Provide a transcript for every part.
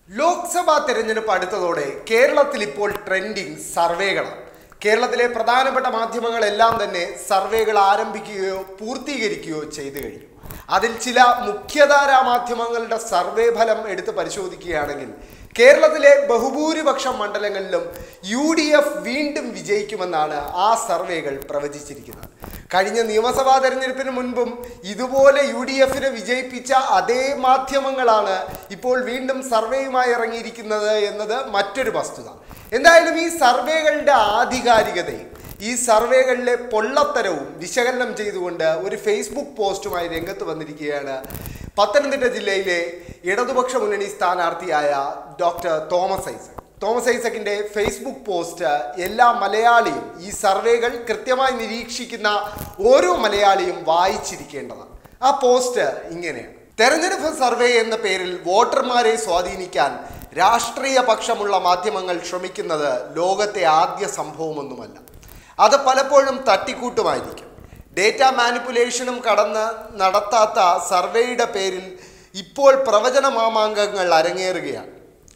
ലോക്സഭാ തെരഞ്ഞെടുപ്പ് അടുത്തതോടെ കേരളത്തിൽ ഇപ്പോൾ ട്രെൻഡിങ് സർവേകളാണ്. കേരളത്തിലെ പ്രധാനപ്പെട്ട മാധ്യമങ്ങളെല്ലാം തന്നെ സർവേകൾ ആരംഭിക്കുകയോ പൂർത്തീകരിക്കുകയോ ചെയ്തു കഴിഞ്ഞു. അതിൽ ചില മുഖ്യധാരാ മാധ്യമങ്ങളുടെ സർവേ ഫലം എടുത്ത് പരിശോധിക്കുകയാണെങ്കിൽ കേരളത്തിലെ ബഹുഭൂരിപക്ഷം മണ്ഡലങ്ങളിലും UDF വീണ്ടും വിജയിക്കുമെന്നാണ് ആ സർവേകൾ പ്രവചിച്ചിരിക്കുന്നത്. കഴിഞ്ഞ നിയമസഭാ തെരഞ്ഞെടുപ്പിന് മുൻപും ഇതുപോലെ UDFനെ വിജയിപ്പിച്ച അതേ മാധ്യമങ്ങളാണ് ഇപ്പോൾ വീണ്ടും സർവേയുമായി ഇറങ്ങിയിരിക്കുന്നത് എന്നത് മറ്റൊരു വസ്തുത. എന്തായാലും ഈ സർവേകളുടെ ആധികാരികതയും ഈ സർവേകളിലെ പൊള്ളത്തരവും വിശകലനം ചെയ്തുകൊണ്ട് ഒരു ഫേസ്ബുക്ക് പോസ്റ്റുമായി രംഗത്ത് വന്നിരിക്കുകയാണ് പത്തനംതിട്ട ജില്ലയിലെ ഇടതുപക്ഷ മുന്നണി സ്ഥാനാർത്ഥിയായ ഡോക്ടർ തോമസ് ഐസക്കിൻ്റെ ഫേസ്ബുക്ക് പോസ്റ്റ് എല്ലാ മലയാളിയും ഈ സർവേകൾ കൃത്യമായി നിരീക്ഷിക്കുന്ന ഓരോ മലയാളിയും വായിച്ചിരിക്കേണ്ടതാണ്. ആ പോസ്റ്റ് ഇങ്ങനെയാണ്: തെരഞ്ഞെടുപ്പ് സർവേ എന്ന പേരിൽ വോട്ടർമാരെ സ്വാധീനിക്കാൻ രാഷ്ട്രീയ പക്ഷമുള്ള മാധ്യമങ്ങൾ ശ്രമിക്കുന്നത് ലോകത്തെ ആദ്യ സംഭവമൊന്നുമല്ല. അത് പലപ്പോഴും തട്ടിക്കൂട്ടുമായിരിക്കും. ഡേറ്റ മാനിപ്പുലേഷനും കടന്ന് നടത്താത്ത സർവേയുടെ പേരിൽ ഇപ്പോൾ പ്രവചന മാമാങ്കങ്ങൾ അരങ്ങേറുകയാണ്.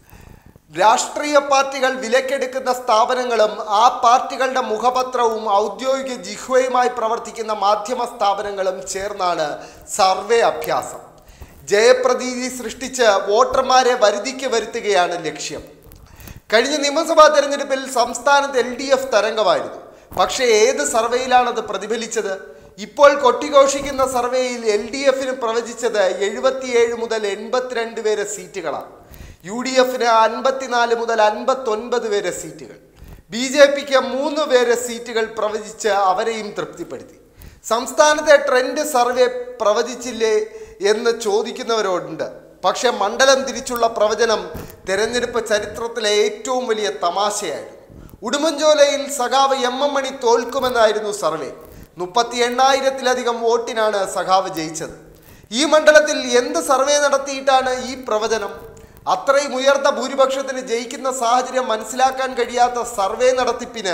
രാഷ്ട്രീയ പാർട്ടികൾ വിലക്കെടുക്കുന്ന സ്ഥാപനങ്ങളും ആ പാർട്ടികളുടെ മുഖപത്രവും ഔദ്യോഗിക ജിഹ്വയുമായി പ്രവർത്തിക്കുന്ന മാധ്യമ സ്ഥാപനങ്ങളും ചേർന്നാണ് സർവേ അഭ്യാസം. ജയപ്രതീതി സൃഷ്ടിച്ച് വോട്ടർമാരെ വരുതിക്ക് വരുത്തുകയാണ് ലക്ഷ്യം. കഴിഞ്ഞ നിയമസഭാ തെരഞ്ഞെടുപ്പിൽ സംസ്ഥാനത്ത് LDF തരംഗമായിരുന്നു. പക്ഷേ ഏത് സർവേയിലാണത് പ്രതിഫലിച്ചത്? ഇപ്പോൾ കൊട്ടിഘോഷിക്കുന്ന സർവേയിൽ LDFന് പ്രവചിച്ചത് 77 മുതൽ 82 വരെ സീറ്റുകളാണ്. UDFന് 54 മുതൽ 59 വരെ സീറ്റുകൾ. BJPക്ക് 3 വരെ സീറ്റുകൾ പ്രവചിച്ച് അവരെയും തൃപ്തിപ്പെടുത്തി. സംസ്ഥാനത്തെ ട്രെൻഡ് സർവേ പ്രവചിച്ചില്ലേ എന്ന് ചോദിക്കുന്നവരോടുണ്ട്. പക്ഷെ മണ്ഡലം തിരിച്ചുള്ള പ്രവചനം തെരഞ്ഞെടുപ്പ് ചരിത്രത്തിലെ ഏറ്റവും വലിയ തമാശയായിരുന്നു. ഉടുമ്പൻചോലയിൽ സഖാവ് MM മണി തോൽക്കുമെന്നായിരുന്നു സർവേ. 38,000-ത്തിലധികം വോട്ടിനാണ് സഖാവ് ജയിച്ചത്. ഈ മണ്ഡലത്തിൽ എന്ത് സർവേ നടത്തിയിട്ടാണ് ഈ പ്രവചനം? അത്രയും ഉയർന്ന ഭൂരിപക്ഷത്തിന് ജയിക്കുന്ന സാഹചര്യം മനസ്സിലാക്കാൻ കഴിയാത്ത സർവേ നടത്തിപ്പിന്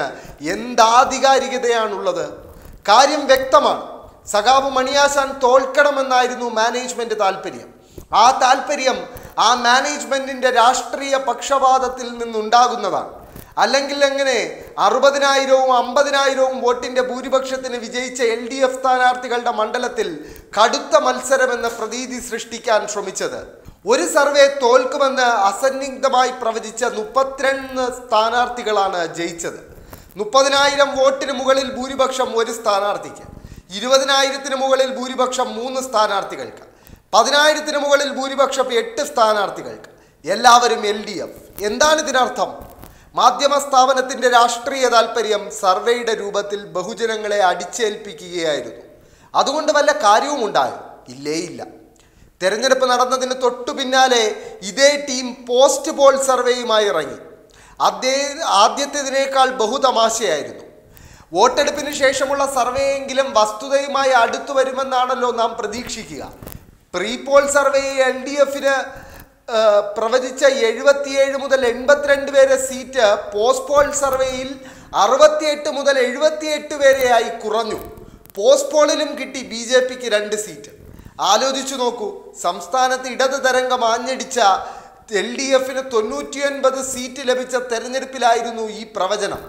എന്താധികാരികതയാണുള്ളത്? കാര്യം വ്യക്തമാണ്. സഖാവ് മണിയാശാൻ തോൽക്കണമെന്നായിരുന്നു മാനേജ്മെന്റ് താല്പര്യം. ആ താല്പര്യം ആ മാനേജ്മെന്റിന്റെ രാഷ്ട്രീയ പക്ഷപാതത്തിൽ നിന്നുണ്ടാകുന്നതാണ്. അല്ലെങ്കിൽ എങ്ങനെ 60,000-വും 50,000-വും വോട്ടിന്റെ ഭൂരിപക്ഷത്തിന് വിജയിച്ച LDF സ്ഥാനാർത്ഥികളുടെ മണ്ഡലത്തിൽ കടുത്ത മത്സരമെന്ന പ്രതീതി സൃഷ്ടിക്കാൻ ശ്രമിച്ചത്? ഒരു സർവേ തോൽക്കുമെന്ന് അസന്നിഗ്ധമായി പ്രവചിച്ച 32 സ്ഥാനാർത്ഥികളാണ് ജയിച്ചത്. 30,000 വോട്ടിന് മുകളിൽ ഭൂരിപക്ഷം ഒരു സ്ഥാനാർത്ഥിക്ക്, 20,000-ന് മുകളിൽ ഭൂരിപക്ഷം 3 സ്ഥാനാർത്ഥികൾക്ക്, 10,000-ന് മുകളിൽ ഭൂരിപക്ഷം 8 സ്ഥാനാർത്ഥികൾക്ക്. എല്ലാവരും LDF. എന്താണ് ഇതിനർത്ഥം? മാധ്യമ സ്ഥാപനത്തിൻ്റെ രാഷ്ട്രീയ താല്പര്യം സർവേയുടെ രൂപത്തിൽ ബഹുജനങ്ങളെ അടിച്ചേൽപ്പിക്കുകയായിരുന്നു. അതുകൊണ്ട് വല്ല കാര്യവും ഉണ്ടായോ? ഇല്ല. തെരഞ്ഞെടുപ്പ് നടന്നതിന് തൊട്ടു പിന്നാലെ ഇതേ ടീം പോസ്റ്റ് പോൾ സർവേയുമായി ഇറങ്ങി. ആദ്യത്തേതിനേക്കാൾ ബഹുതമാശയായിരുന്നു. വോട്ടെടുപ്പിന് ശേഷമുള്ള സർവേയെങ്കിലും വസ്തുതയുമായി അടുത്തു വരുമെന്നാണല്ലോ നാം പ്രതീക്ഷിക്കുക. പ്രീ പോൾ സർവേയിൽ LDFന് പ്രവചിച്ച 77 മുതൽ 82 വരെ സീറ്റ് പോസ്റ്റ് പോൾ സർവേയിൽ 68 മുതൽ 78 വരെയായി കുറഞ്ഞു. പോസ്റ്റ് പോളിലും കിട്ടി BJPക്ക് 2 സീറ്റ്. ആലോചിച്ചു നോക്കൂ. സംസ്ഥാനത്ത് ഇടത് തരംഗം ആഞ്ഞടിച്ച LDFന് 99 സീറ്റ് ലഭിച്ച തെരഞ്ഞെടുപ്പിലായിരുന്നു ഈ പ്രവചനം.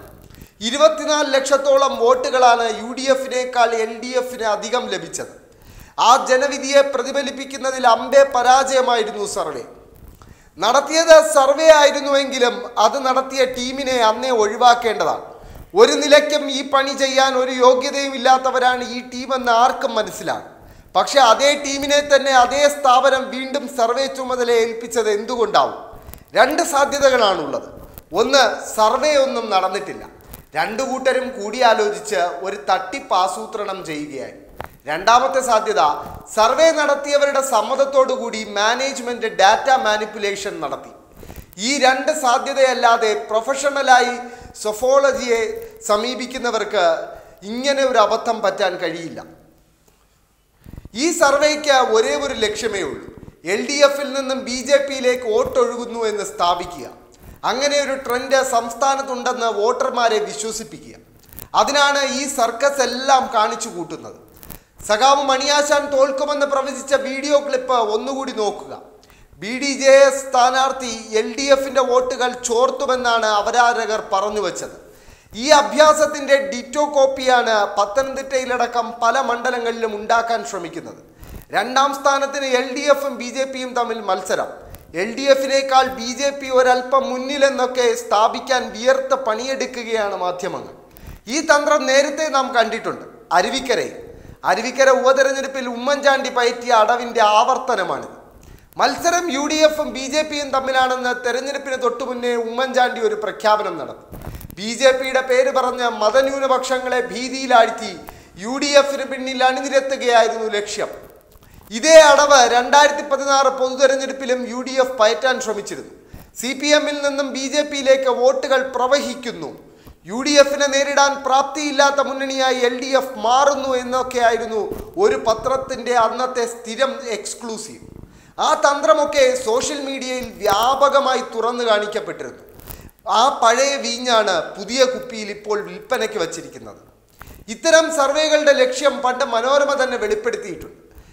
24 ലക്ഷത്തോളം വോട്ടുകളാണ് UDFനേക്കാൾ LDFന് അധികം ലഭിച്ചത്. ആ ജനവിധിയെ പ്രതിഫലിപ്പിക്കുന്നതിൽ അമ്പേ പരാജയമായിരുന്നു സർവേ. നടത്തിയത് സർവേ ആയിരുന്നുവെങ്കിലും അത് നടത്തിയ ടീമിനെ അന്നേ ഒഴിവാക്കേണ്ടതാണ്. ഒരു നിലയ്ക്കും ഈ പണി ചെയ്യാൻ ഒരു യോഗ്യതയും ഇല്ലാത്തവരാണ് ഈ ടീമെന്ന് ആർക്കും മനസ്സിലാകും. പക്ഷെ അതേ ടീമിനെ തന്നെ അതേ സ്ഥാപനം വീണ്ടും സർവേ ചുമതല ഏൽപ്പിച്ചത് എന്തുകൊണ്ടാവും? 2 സാധ്യതകളാണുള്ളത്. ഒന്ന്, സർവേ ഒന്നും നടന്നിട്ടില്ല. 2 കൂട്ടരും കൂടിയാലോചിച്ച് ഒരു തട്ടിപ്പ് ആസൂത്രണം ചെയ്യുകയായി. രണ്ടാമത്തെ സാധ്യത, സർവേ നടത്തിയവരുടെ സമ്മതത്തോടുകൂടി മാനേജ്മെന്റ് ഡാറ്റ മാനിപ്പുലേഷൻ നടത്തി. ഈ 2 സാധ്യതയല്ലാതെ പ്രൊഫഷണലായി സോഫോളജിയെ സമീപിക്കുന്നവർക്ക് ഇങ്ങനെ ഒരു അബദ്ധം പറ്റാൻ കഴിയില്ല. ഈ സർവേക്ക് ഒരേ ഒരു ലക്ഷ്യമേ ഉള്ളൂ: LDFൽ നിന്നും BJPയിലേക്ക് വോട്ടൊഴുകുന്നു എന്ന് സ്ഥാപിക്കുക. അങ്ങനെ ഒരു ട്രെൻഡ് സംസ്ഥാനത്തുണ്ടെന്ന് വോട്ടർമാരെ വിശ്വസിപ്പിക്കുക. അതിനാണ് ഈ സർക്കസ് എല്ലാം കാണിച്ചു കൂട്ടുന്നത്. സഖാവ് മണിയാശാൻ തോൽക്കുമെന്ന് പ്രവചിച്ച വീഡിയോ ക്ലിപ്പ് ഒന്നുകൂടി നോക്കുക. BDJS സ്ഥാനാർത്ഥി LDFിന്റെ വോട്ടുകൾ ചോർത്തുമെന്നാണ് അവരാധകർ പറഞ്ഞു വച്ചത്. ഈ അഭ്യാസത്തിന്റെ ഡിറ്റോ കോപ്പിയാണ് പത്തനംതിട്ടയിലടക്കം പല മണ്ഡലങ്ങളിലും ഉണ്ടാക്കാൻ ശ്രമിക്കുന്നത്. രണ്ടാം സ്ഥാനത്തിന് LDFും BJPയും തമ്മിൽ മത്സരം. LDFിനേക്കാൾ BJP ഒരൽപ്പം മുന്നിലെന്നൊക്കെ സ്ഥാപിക്കാൻ വിയർത്ത് പണിയെടുക്കുകയാണ് മാധ്യമങ്ങൾ. ഈ തന്ത്രം നേരത്തെ നാം കണ്ടിട്ടുണ്ട്. അരുവിക്കര ഉപതെരഞ്ഞെടുപ്പിൽ ഉമ്മൻചാണ്ടി പയറ്റിയ അടവിൻ്റെ ആവർത്തനമാണിത്. മത്സരം UDFും BJPയും തമ്മിലാണെന്ന് തെരഞ്ഞെടുപ്പിന് തൊട്ടുമുന്നേ ഉമ്മൻചാണ്ടി ഒരു പ്രഖ്യാപനം നടത്തി. BJPയുടെ പേര് പറഞ്ഞ് മതന്യൂനപക്ഷങ്ങളെ ഭീതിയിലാഴ്ത്തി UDFിന് പിന്നിൽ അണിനിരത്തുകയായിരുന്നു ലക്ഷ്യം. ഇതേ അടവ് 2016 പൊതുതെരഞ്ഞെടുപ്പിലും UDF പയറ്റാൻ ശ്രമിച്ചിരുന്നു. CPMൽ നിന്നും BJPയിലേക്ക് വോട്ടുകൾ പ്രവഹിക്കുന്നു. UDFിനെ നേരിടാൻ പ്രാപ്തിയില്ലാത്ത മുന്നണിയായി LDF മാറുന്നു എന്നൊക്കെയായിരുന്നു ഒരു പത്രത്തിൻ്റെ അന്നത്തെ സ്ഥിരം എക്സ്ക്ലൂസീവ്. ആ തന്ത്രമൊക്കെ സോഷ്യൽ മീഡിയയിൽ വ്യാപകമായി തുറന്നു കാണിക്കപ്പെട്ടിരുന്നു. ആ പഴയ വീഞ്ഞാണ് പുതിയ കുപ്പിയിൽ ഇപ്പോൾ വിൽപ്പനയ്ക്ക് വച്ചിരിക്കുന്നത്. ഇത്തരം സർവേകളുടെ ലക്ഷ്യം പണ്ട് മനോരമ തന്നെ വെളിപ്പെടുത്തിയിട്ടുണ്ട്.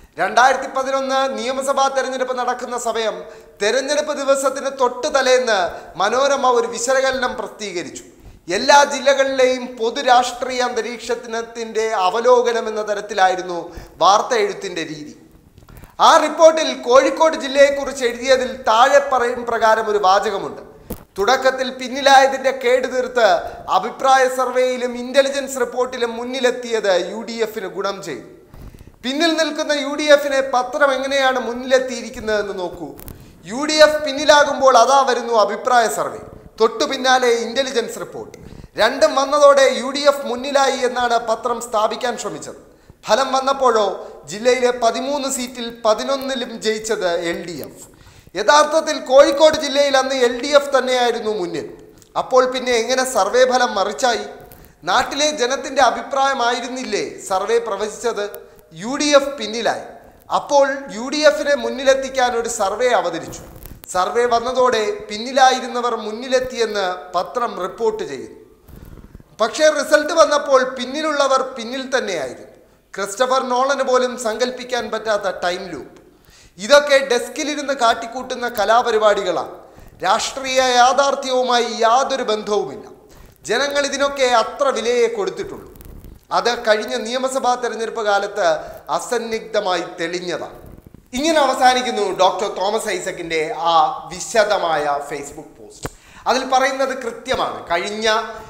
2011 നിയമസഭാ തെരഞ്ഞെടുപ്പ് നടക്കുന്ന സമയം തെരഞ്ഞെടുപ്പ് ദിവസത്തിന് തൊട്ടു തലേന്ന് മനോരമ ഒരു വിശകലനം പ്രസിദ്ധീകരിച്ചു. എല്ലാ ജില്ലകളിലെയും പൊതു രാഷ്ട്രീയ അന്തരീക്ഷത്തിൻ്റെ അവലോകനം എന്ന തരത്തിലായിരുന്നു വാർത്ത എഴുത്തിൻ്റെ രീതി. ആ റിപ്പോർട്ടിൽ കോഴിക്കോട് ജില്ലയെക്കുറിച്ച് എഴുതിയതിൽ താഴെ പറയും പ്രകാരം ഒരു വാചകമുണ്ട്. തുടക്കത്തിൽ പിന്നിലായതിൻ്റെ കേട് തീർത്ത് അഭിപ്രായ സർവേയിലും ഇൻ്റലിജൻസ് റിപ്പോർട്ടിലും മുന്നിലെത്തിയത് UDFിന് ഗുണം ചെയ്തു. പിന്നിൽ നിൽക്കുന്ന UDFിനെ പത്രം എങ്ങനെയാണ് മുന്നിലെത്തിയിരിക്കുന്നതെന്ന് നോക്കൂ. UDF പിന്നിലാകുമ്പോൾ അതാ വരുന്നു അഭിപ്രായ സർവേ, തൊട്ടു പിന്നാലെ ഇൻ്റലിജൻസ് റിപ്പോർട്ട്. രണ്ടും വന്നതോടെ UDF മുന്നിലായി എന്നാണ് പത്രം സ്ഥാപിക്കാൻ ശ്രമിച്ചത്. ഫലം വന്നപ്പോഴോ ജില്ലയിലെ 13 സീറ്റിൽ 11ലും ജയിച്ചത് LDF. യഥാർത്ഥത്തിൽ കോഴിക്കോട് ജില്ലയിൽ അന്ന് LDF തന്നെയായിരുന്നു മുന്നിൽ. അപ്പോൾ പിന്നെ എങ്ങനെ സർവേ ഫലം മറിച്ചായി? നാട്ടിലെ ജനത്തിൻ്റെ അഭിപ്രായമായിരുന്നില്ലേ സർവേ പ്രവചിച്ചത്? UDF പിന്നിലായി. അപ്പോൾ UDFിനെ മുന്നിലെത്തിക്കാൻ ഒരു സർവേ അവതരിച്ചു. സർവേ വന്നതോടെ പിന്നിലായിരുന്നവർ മുന്നിലെത്തിയെന്ന് പത്രം റിപ്പോർട്ട് ചെയ്യുന്നു. പക്ഷേ റിസൾട്ട് വന്നപ്പോൾ പിന്നിലുള്ളവർ പിന്നിൽ തന്നെയായിരുന്നു. ക്രിസ്റ്റഫർ നോളന് പോലും സങ്കല്പിക്കാൻ പറ്റാത്ത ടൈം ലൂപ്പ്. ഇതൊക്കെ ഡെസ്കിലിരുന്ന് കാട്ടിക്കൂട്ടുന്ന കലാപരിപാടികളാണ്. രാഷ്ട്രീയ യാഥാർത്ഥ്യവുമായി യാതൊരു ബന്ധവുമില്ല. ജനങ്ങൾ ഇതിനൊക്കെ അത്ര വിലയെ കൊടുത്തിട്ടുള്ളൂ. അത് കഴിഞ്ഞ നിയമസഭാ തെരഞ്ഞെടുപ്പ് കാലത്ത് അസന്നിഗ്ധമായി തെളിഞ്ഞതാണ്. ഇങ്ങനെ അവസാനിക്കുന്നു ഡോക്ടർ തോമസ് ഐസക്കിൻ്റെ ആ വിശദമായ ഫേസ്ബുക്ക് പോസ്റ്റ്. അതിൽ പറയുന്നത് കൃത്യമാണ്. കഴിഞ്ഞ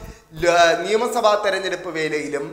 നിയമസഭാ തെരഞ്ഞെടുപ്പ് വേളയിലും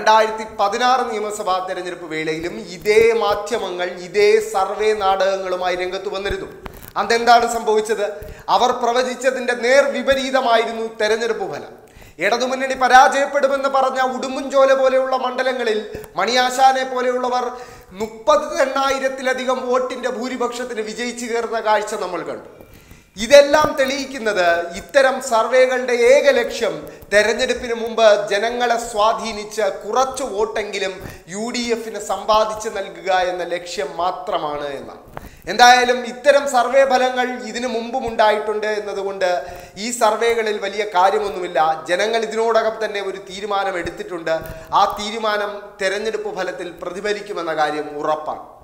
2016 നിയമസഭാ തെരഞ്ഞെടുപ്പ് വേളയിലും ഇതേ മാധ്യമങ്ങൾ ഇതേ സർവേ നാടകങ്ങളുമായി രംഗത്ത് വന്നിരുന്നു. അതെന്താണ് സംഭവിച്ചത്? അവർ പ്രവചിച്ചതിൻ്റെ നേർവിപരീതമായിരുന്നു തെരഞ്ഞെടുപ്പ് ഫലം. ഇടതുമുന്നണി പരാജയപ്പെടുമെന്ന് പറഞ്ഞ ഉടുമ്പൻചോല പോലെയുള്ള മണ്ഡലങ്ങളിൽ മണിയാശാനെ പോലെയുള്ളവർ 38,000-ത്തിലധികം വോട്ടിൻ്റെ ഭൂരിപക്ഷത്തിന് വിജയിച്ചു കയറുന്ന കാഴ്ച നമ്മൾ കണ്ടു. ഇതെല്ലാം തെളിയിക്കുന്നത് ഇത്തരം സർവേകളുടെ ഏക ലക്ഷ്യം തെരഞ്ഞെടുപ്പിന് മുമ്പ് ജനങ്ങളെ സ്വാധീനിച്ച് കുറച്ച് വോട്ടെങ്കിലും UDFിന് സമ്പാദിച്ച് നൽകുക എന്ന ലക്ഷ്യം മാത്രമാണ് എന്നാണ്. എന്തായാലും ഇത്തരം സർവേ ഫലങ്ങൾ ഇതിനു മുമ്പും ഉണ്ടായിട്ടുണ്ട് എന്നതുകൊണ്ട് ഈ സർവേകളിൽ വലിയ കാര്യമൊന്നുമില്ല. ജനങ്ങൾ ഇതിനോടകം തന്നെ ഒരു തീരുമാനം എടുത്തിട്ടുണ്ട്. ആ തീരുമാനം തെരഞ്ഞെടുപ്പ് ഫലത്തിൽ പ്രതിഫലിക്കുമെന്ന കാര്യം ഉറപ്പാണ്.